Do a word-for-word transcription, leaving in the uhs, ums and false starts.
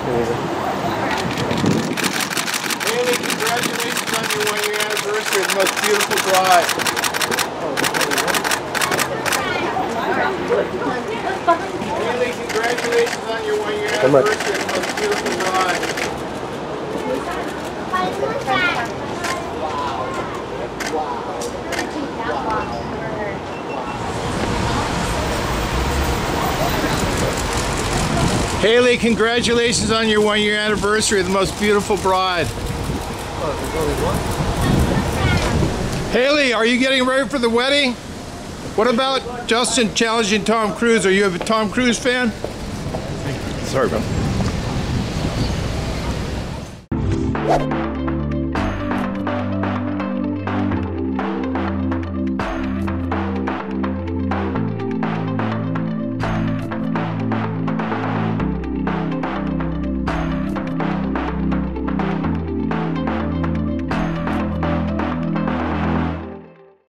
Hailey, congratulations on your one-year anniversary of the most beautiful bride. Hailey, congratulations on your one-year anniversary of the most beautiful bride. Hailey, congratulations on your one-year anniversary of the most beautiful bride. Hailey, are you getting ready for the wedding? What about Justin challenging Tom Cruise? Are you a Tom Cruise fan? Sorry, bro.